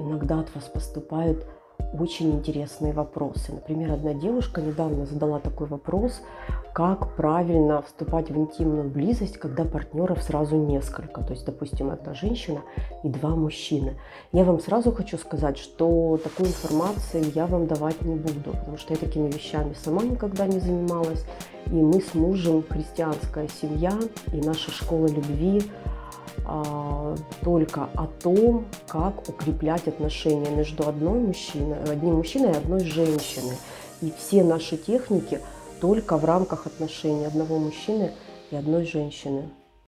иногда от вас поступают очень интересные вопросы. Например, одна девушка недавно задала такой вопрос, как правильно вступать в интимную близость, когда партнеров сразу несколько. То есть, допустим, одна женщина и два мужчины. Я вам сразу хочу сказать, что такой информации я вам давать не буду, потому что я такими вещами сама никогда не занималась. И мы с мужем христианская семья, и наша школа любви только о том, как укреплять отношения между одним мужчиной и одной женщиной. И все наши техники только в рамках отношений одного мужчины и одной женщины.